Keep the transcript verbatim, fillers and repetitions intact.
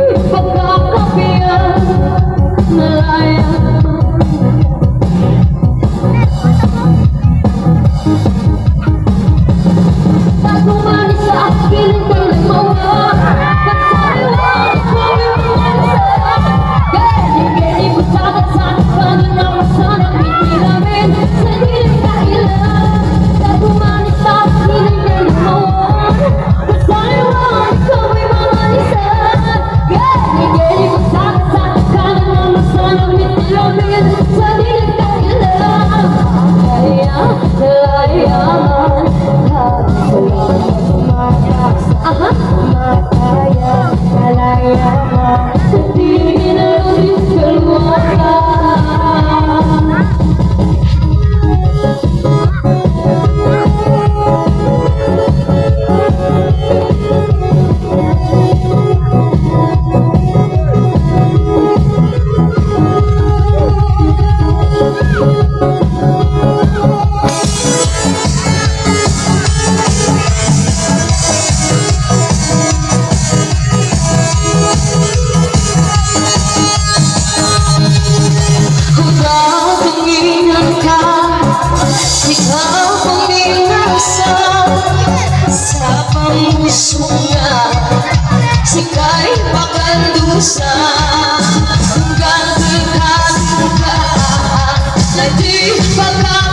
pagkakapian melayang. Bago manis sa akin ang pangalawa, pagkaliwan ko yung mansa. Gani-gani ko sa katsan, paninawa sana hindi namin sa dilim kailan. Bago manis sa akin ang pangalawa, pagkaliwan ko yung mansa. Gani-gani ko sa katsan, paninawa sana hindi namin sa dilim kailan. Kaya kailangan aha, makaya, kalayaman, hindi na rin keluarga. Sikay pakandusa hanggang kekadugaan na di pagkakaroon.